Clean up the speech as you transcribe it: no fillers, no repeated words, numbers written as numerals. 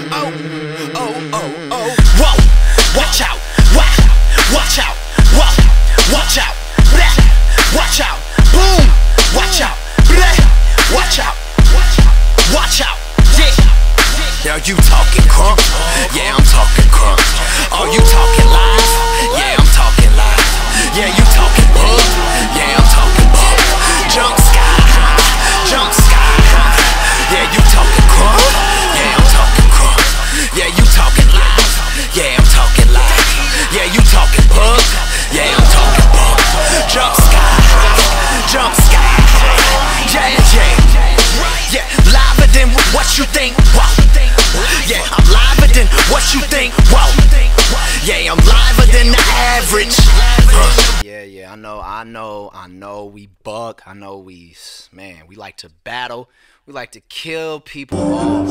Oh, oh, oh, oh. Whoa, watch out, watch out, whoa, watch out, blah, watch out, boom, watch out, blah, watch out, watch out, yeah. Are you talking crunk? Yeah, I'm talking crunk. Are you talking live? Yeah, I'm talking live. Yeah, you talking bug? Yeah, I'm talking bug. Jump sky high, jump sky high. Yeah, you talking crunk? Yeah, I'm talking crunk. Yeah, you talking live? Yeah, I'm talking live. Yeah, you talking bug? Yeah, I'm talking bug. Jump sky high, jump sky high. Yeah, yeah, yeah, liver than what you think. Wow. Yeah, I'm liver than what you think. Whoa. Yeah, I'm liver than the average. Yeah, I know we buck. I know we like to battle. We like to kill people off.